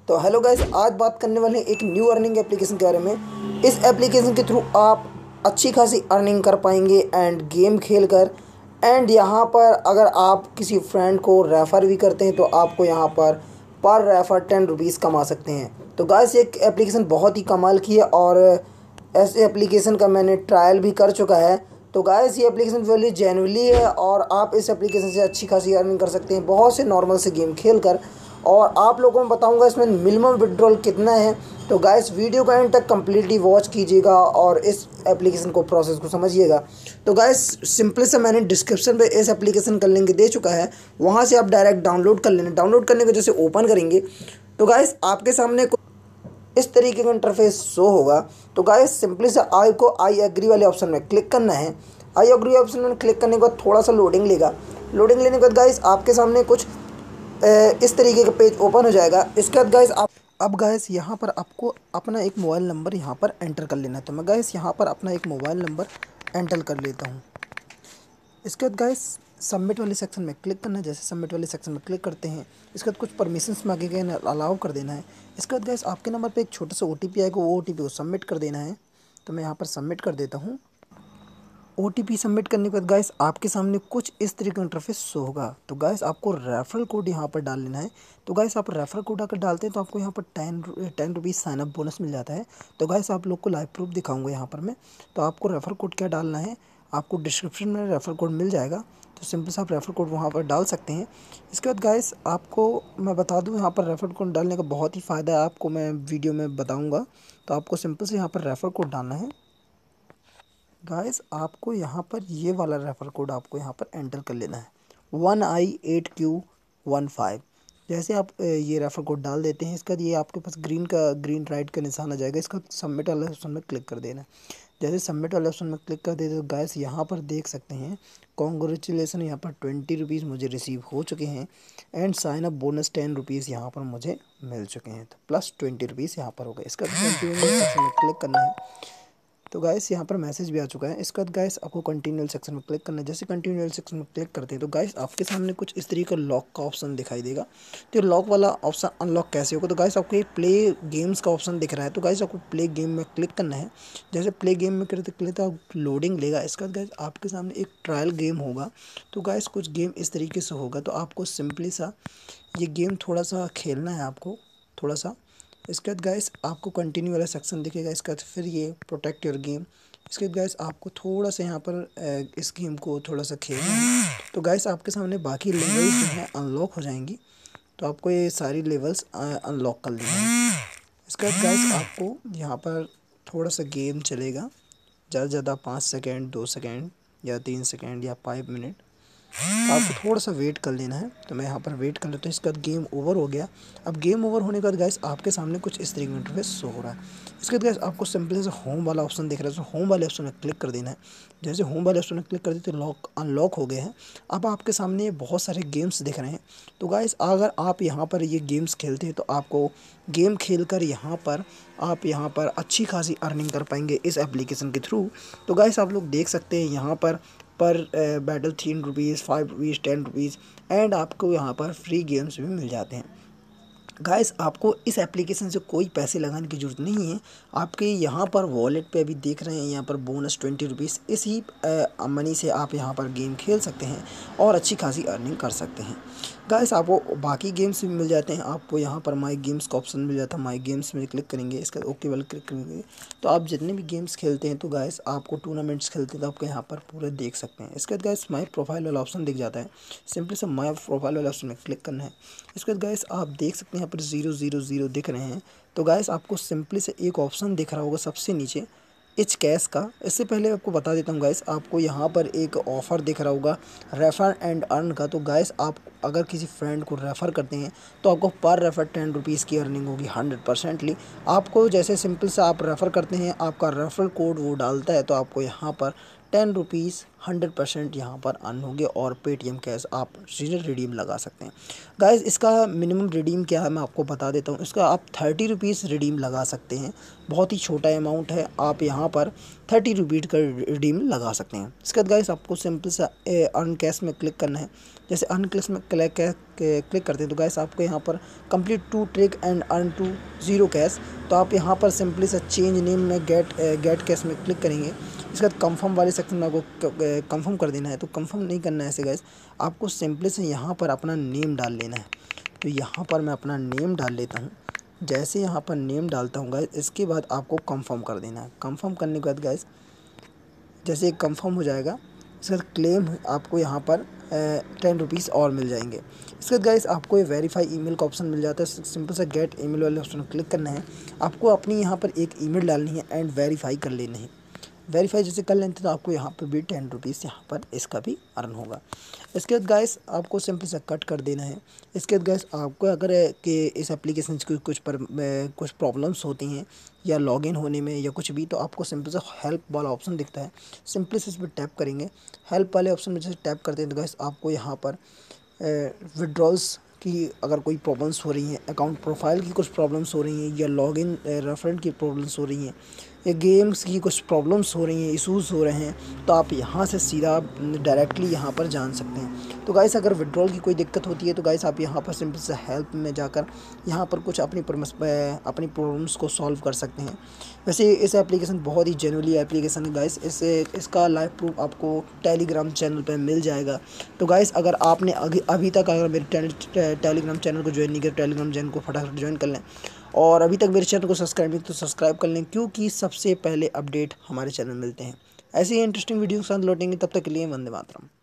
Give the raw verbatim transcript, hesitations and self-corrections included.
तो hello guys, आज बात करने वाले हैं एक न्यू अर्निंग एप्लीकेशन के बारे में। इस एप्लीकेशन के थ्रू आप अच्छी खासी अर्निंग कर पाएंगे एंड गेम खेल कर। एंड यहाँ पर अगर आप किसी फ्रेंड को रेफ़र भी करते हैं तो आपको यहाँ पर पर रेफ़र टेन रुपीज़ कमा सकते हैं। तो गाइस ये एप्लीकेशन बहुत ही कमाल की है और ऐसे एप्लीकेशन का मैंने ट्रायल भी कर चुका है। तो गाइस ये एप्लीकेशन वैल्यू जेन्युइनली है और आप इस एप्लीकेशन से अच्छी खासी अर्निंग कर सकते हैं बहुत से नॉर्मल से गेम खेल कर। और आप लोगों को बताऊंगा इसमें मिनिमम विड्रॉल कितना है। तो गाइस वीडियो को एंड तक कम्प्लीटली वॉच कीजिएगा और इस एप्लीकेशन को प्रोसेस को समझिएगा। तो गाइस सिंपली से मैंने डिस्क्रिप्शन पे इस एप्लीकेशन का लिंक दे चुका है, वहाँ से आप डायरेक्ट डाउनलोड कर लेना। डाउनलोड करने के जैसे ओपन करेंगे तो गाइस आपके सामने इस तरीके का इंटरफेस शो होगा। तो गाइस सिंपली से आई को आई एग्री वाले ऑप्शन में क्लिक करना है। आई एग्री ऑप्शन में क्लिक करने के बाद थोड़ा सा लोडिंग लेगा। लोडिंग लेने के बाद गाइस आपके सामने कुछ इस तरीके का पेज ओपन हो जाएगा। इसके बाद गाइस आप अब गाइस यहाँ पर आपको अपना एक मोबाइल नंबर यहाँ पर एंटर कर लेना है। तो मैं गाइस यहाँ पर अपना एक मोबाइल नंबर एंटर कर लेता हूँ। इसके बाद गाइस सबमिट वाले सेक्शन में क्लिक करना है। जैसे सबमिट वाले सेक्शन में क्लिक करते हैं, इसके बाद कुछ परमिशंस मांगे गए अलाउ कर देना है। इसके बाद गाइस आपके नंबर पे एक छोटा सा ओ टी पी आएगा, वो ओ टी पी को सबमिट कर देना है। तो मैं यहाँ पर सबमिट कर देता हूँ। ओ टी पी सबमिट करने के बाद गाइस आपके सामने कुछ इस तरीके का इंटरफेस शो होगा। तो गाइस आपको रेफरल कोड यहाँ पर डाल लेना है। तो गाइस आप रेफरल कोड अगर डालते हैं तो आपको यहाँ पर ten ten rupees sign up bonus मिल जाता है। तो गाइस आप लोग को लाइव प्रूफ दिखाऊंगा यहाँ पर मैं। तो आपको रेफरल कोड क्या डालना है, आपको डिस्क्रिप्शन में रेफरल कोड मिल जाएगा। तो सिंपल से आप रेफरल कोड वहाँ पर डाल सकते हैं। इसके बाद गाइस आपको मैं बता दूँ, यहाँ पर रेफरल कोड डालने का बहुत ही फ़ायदा है, आपको मैं वीडियो में बताऊँगा। तो आपको सिंपल से यहाँ पर रेफरल कोड डालना है। गाइस आपको यहाँ पर ये वाला रेफर कोड आपको यहाँ पर एंटर कर लेना है, one I eight Q one five. जैसे आप ये रेफर कोड डाल देते हैं, इसका ये आपके पास ग्रीन का ग्रीन राइट का निशान आ जाएगा। इसका सबमिट वाले ऑप्शन में क्लिक कर देना है। जैसे सबमिट वाले ऑप्शन में क्लिक कर देते तो गाइस यहाँ पर देख सकते हैं कॉन्ग्रेचुलेसन, यहाँ पर ट्वेंटी रुपीज़ मुझे रिसीव हो चुके हैं and sign up bonus ten rupees यहाँ पर मुझे मिल चुके हैं। तो प्लस ट्वेंटी रुपीज़ यहाँ पर हो गए। इसका कंटिन्यू सेक्शन में क्लिक करना है। तो गाइस यहाँ पर मैसेज भी आ चुका है। इसके बाद गाइस आपको कंटिन्यूअल सेक्शन में क्लिक करना है। जैसे कंटिन्यूअल सेक्शन में क्लिक करते हैं तो गाइस आपके सामने कुछ इस तरीके का लॉक का ऑप्शन दिखाई देगा। तो लॉक वाला ऑप्शन अनलॉक कैसे होगा, तो गाइस आपको ये प्ले गेम्स का ऑप्शन दिख रहा है। तो गाइस आपको प्ले गेम में क्लिक करना है। जैसे प्ले गेम में करते क्लिक तो लोडिंग लेगा। इसके बाद गाइस आपके सामने एक ट्रायल गेम होगा। तो गाइस कुछ गेम इस तरीके से होगा। तो आपको सिंपली सा ये गेम थोड़ा सा खेलना है, आपको थोड़ा सा। इसके बाद गाइस आपको कंटिन्यू वाला सेक्शन दिखेगा। इसके बाद फिर ये प्रोटेक्ट योर गेम। इसके बाद गाइस आपको थोड़ा सा यहाँ पर इस गेम को थोड़ा सा खेलना है। तो गाइस आपके सामने बाकी लेवल्स जो हैं अनलॉक हो जाएंगी। तो आपको ये सारी लेवल्स अनलॉक कर लेना है। इसके बाद गाइस आपको यहाँ पर थोड़ा सा गेम चलेगा, ज़्यादा से ज़्यादा पाँच सेकेंड दो सेकेंड या तीन सेकेंड या फाइव मिनट। तो आपको थोड़ा सा वेट कर लेना है। तो मैं यहाँ पर वेट कर लेता हूँ। इसके बाद गेम ओवर हो गया। अब गेम ओवर होने के बाद गाइस आपके सामने कुछ इस तरीके का इंटरफेस शो हो रहा है। इसके बाद गाइस आपको सिंपली से होम वाला ऑप्शन दिख रहा है। तो होम वाले ऑप्शन में क्लिक कर देना है। जैसे होम वाले ऑप्शन में क्लिक कर देते तो लॉक अनलॉक हो गए हैं। अब आपके सामने बहुत सारे गेम्स दिख रहे हैं। तो गाइस अगर आप यहाँ पर ये गेम्स खेलते हैं तो आपको गेम खेल कर यहाँ पर आप यहाँ पर अच्छी खासी अर्निंग कर पाएंगे इस एप्लीकेशन के थ्रू। तो गाइस आप लोग देख सकते हैं यहाँ पर पर बैटल तीन rupees five rupees ten rupees and आपको यहाँ पर फ्री गेम्स भी मिल जाते हैं। गाइस आपको इस एप्लीकेशन से कोई पैसे लगाने की ज़रूरत नहीं है। आपके यहाँ पर वॉलेट पे अभी देख रहे हैं यहाँ पर बोनस ट्वेंटी रुपीज़, इसी मनी से आप यहाँ पर गेम खेल सकते हैं और अच्छी खासी अर्निंग कर सकते हैं। गाइस आपको बाकी गेम्स भी मिल जाते हैं। आपको यहाँ पर माई गेम्स का ऑप्शन मिल जाता है। माई गेम्स में क्लिक करेंगे, इसका ओके वाला क्लिक करेंगे तो आप जितने भी गेम्स खेलते हैं तो गाइस आपको टूर्नामेंट्स खेलते हैं तो आपको यहाँ पर पूरे देख सकते हैं। इसके बाद गाइस माई प्रोफाइल वाला ऑप्शन दिख जाता है। सिंपली से माई प्रोफाइल वाला ऑप्शन में क्लिक करना है। इसके बाद गाइस आप देख सकते हैं यहाँ पर ज़ीरो ज़ीरो ज़ीरो दिख रहे हैं। तो गाइस आपको सिंपली से एक ऑप्शन दिख रहा होगा सबसे नीचे इच कैश का। इससे पहले आपको बता देता हूँ गाइस, आपको यहाँ पर एक ऑफ़र दिख रहा होगा रेफ़र एंड अर्न का। तो गाइस आप अगर किसी फ्रेंड को रेफ़र करते हैं तो आपको पर रेफ़र टेन रुपीज़ की अर्निंग होगी हंड्रेड परसेंटली। आपको जैसे सिंपल से आप रेफ़र करते हैं, आपका रेफ़रल कोड वो डालता है तो आपको यहाँ पर टेन रुपीज़ हंड्रेड परसेंट यहाँ पर अर्न होंगे और पेटीएम कैश आप रिडीम लगा सकते हैं। गाइस इसका मिनिमम रिडीम क्या है मैं आपको बता देता हूँ। इसका आप थर्टी रुपीज़ रिडीम लगा सकते हैं, बहुत ही छोटा अमाउंट है, आप यहाँ पर थर्टी रुपीज़ का रिडीम लगा सकते हैं। इसके बाद गाइस आपको सिंपल सा अर्न कैश में क्लिक करना है। जैसे अर्न कैश में क्लिक क्लिक करते हैं तो गाइस आपको यहाँ पर complete two trick and earn two zero cash, तो आप यहाँ पर सिंपली सा चेंज नेम में गेट गेट कैश में क्लिक करेंगे। इसके बाद कंफर्म वाले सेक्शन में आपको कंफर्म कर देना है। तो कंफर्म नहीं करना है ऐसे गाइस, आपको सिंपली से यहाँ पर अपना नेम डाल लेना है। तो यहाँ पर मैं अपना नेम डाल लेता हूँ। जैसे यहाँ पर नेम डालता हूँ गाइस, इसके बाद आपको कंफर्म कर देना है। कंफर्म करने के बाद गाइस जैसे कंफर्म हो जाएगा, इसके बाद क्लेम आपको यहाँ पर टेन रुपीज़ और मिल जाएंगे। इसके बाद गाइस आपको ये वेरीफाई ईमेल का ऑप्शन मिल जाता है। सिंपल सा गेट ईमेल वाले ऑप्शन क्लिक करना है। आपको अपनी यहाँ पर एक ईमेल डालनी है एंड वेरीफाई कर लेना है। वेरीफाई जैसे कर लेते तो आपको यहाँ पर भी टेन रुपीज़ यहाँ पर इसका भी अर्न होगा। इसके बाद गाइस आपको सिंपल सा कट कर देना है। इसके बाद गाइस आपको अगर कि इस एप्लीकेशन की कुछ पर कुछ प्रॉब्लम्स होती हैं या लॉगिन होने में या कुछ भी, तो आपको सिंपल सा हेल्प वाला ऑप्शन दिखता है। सिंपली से इस पर टैप करेंगे। हेल्प वाले ऑप्शन में जैसे टैप करते हैं तो गाइस आपको यहाँ पर विड्रॉल्स की अगर कोई प्रॉब्लम्स हो रही हैं, अकाउंट प्रोफाइल की कुछ प्रॉब्लम्स हो रही हैं या लॉगिन रेफरेंट की प्रॉब्लम्स हो रही हैं या गेम्स की कुछ प्रॉब्लम्स हो रही हैं, इशूज़ हो रहे हैं, तो आप यहाँ से सीधा डायरेक्टली यहाँ पर जान सकते हैं। तो गाइस अगर विड्रॉल की कोई दिक्कत होती है तो गाइस आप यहाँ पर सिंपल से हेल्प में जाकर यहाँ पर कुछ अपनी अपनी प्रॉब्लम्स को सॉल्व कर सकते हैं। वैसे इस एप्लीकेशन बहुत ही जेन्युइनली एप्लीकेशन है गाइस। इसे इसका लाइव प्रूफ आपको टेलीग्राम चैनल पर मिल जाएगा। तो गाइस अगर आपने अभी अभी तक अगर मेरे टेलीग्राम चैनल को ज्वाइन नहीं किया, टेलीग्राम चैनल को फटाफट ज्वाइन कर लें और अभी तक मेरे चैनल को सब्सक्राइब नहीं तो सब्सक्राइब कर लें, क्योंकि सबसे पहले अपडेट हमारे चैनल में मिलते हैं। ऐसे ही इंटरेस्टिंग वीडियो के साथ लौटेंगे, तब तक के लिए वंदे मातरम।